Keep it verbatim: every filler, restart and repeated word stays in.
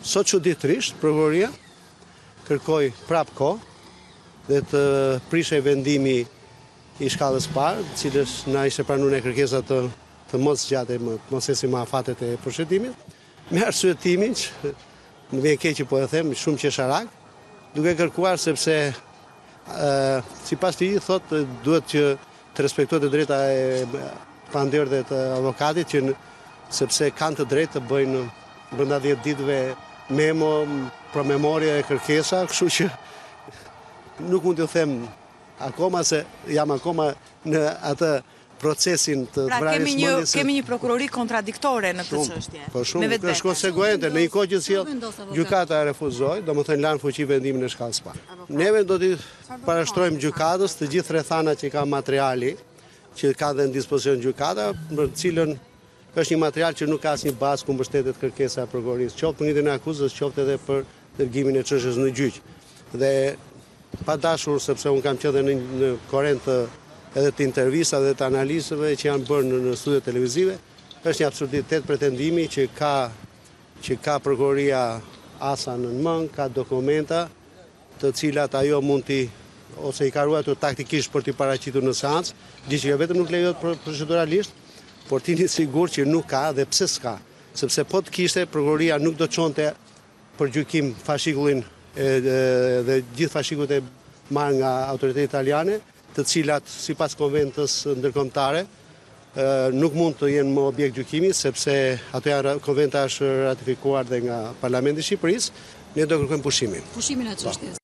Sot çuditërisht, prokuroria kërkoi prap kohë dhe të prishej vendimi i shkallës parë, cilës na ishte pranuar kërkesa të të mos zgjatej më, mos ecim më afatet e përshëndimit, me arsyetimin që më vjen keq që po e them, shumë qesharak, duke kërkuar sepse uh, sipas të ligjit thotë duhet që të respektohet e drejta e pandër dhe të avokatit, që në, sepse kanë të drejtë të bëjnë brenda dhjetë ditëve memo, promemorje e kërkesa, kështu që nuk mund t'ju them akoma se jam akoma në atë procesin të pra, vrarjes kemi një, mendjes. kemi një prokurori kontradiktore në këtë çështje. Po shumë, është konsekuente në një kohë që sjell gjykata refuzoi, domethënë lanë fuqi vendimin e shkallës parë. Neve do t'i parashtrojmë gjykatës të gjithë rrethanat që ka materiali, që ka dhe në dispozicion gjykata, për cilën është një material që nuk ka asnjë bazë ku mbështetet kërkesa e prokurorisë, qoftë për ngritjen e akuzës, qoftë edhe për dërgimin e çështjes në gjyq. Dhe pa dashur, sepse unë kam qenë në, në korrent edhe të intervista dhe të analizave që janë bërë në, në studio televizive, është një absurditet pretendimi që ka, që ka prokuroria asa në mën, ka dokumenta të cilat ajo mund t'i, ose i ka ruajtur taktikisht për t'i paraqitur në seancë, gjë që jo vetëm nuk lejohet proceduralisht, por t'jeni sigur që nuk ka dhe pse s'ka, sepse po të kishte, prokuroria nuk do çonte për gjykim fashikullin e, e, dhe gjithë fashikut e marrë nga autoritetet italiane, të cilat sipas konventës ndërkombëtare nuk mund të jenë më objekt gjykimi, sepse ato janë konventa është ratifikuar dhe nga Parlamenti i Shqipërisë. Ne do kërkojmë pushimin. Pushimin e çështjes.